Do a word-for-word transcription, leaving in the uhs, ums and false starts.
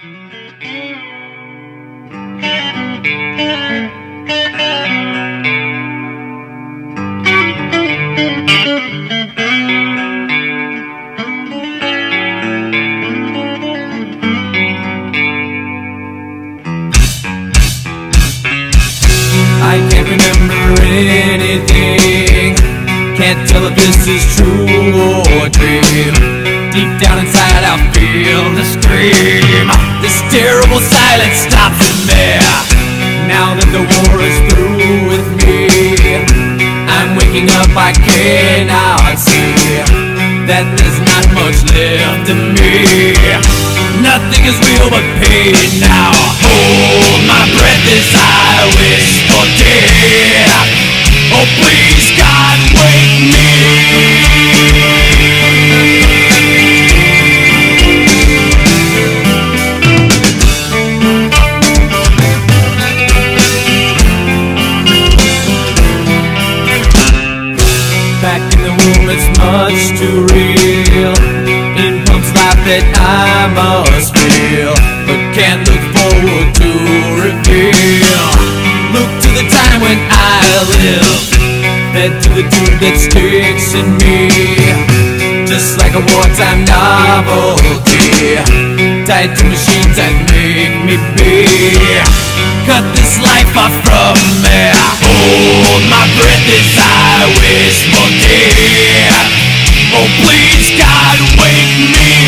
I can't remember anything, can't tell if this is true or a dream. Deep down inside I feel the scream. This terrible silence stops in me. Now that the war is through with me, I'm waking up, I cannot see that there's not much left in me. Nothing is real but pain now. Hold my breath as I wish for death. Oh please God, wake me. Back in the womb it's much too real. In pumps life that I must feel, but can't look forward to reveal. Look to the time when I live, fed to the tube that sticks in me, just like a wartime novelty, tied to machines that make me be. Cut this life off from me. Hold my breath as I wish for death. Oh please God, wake me.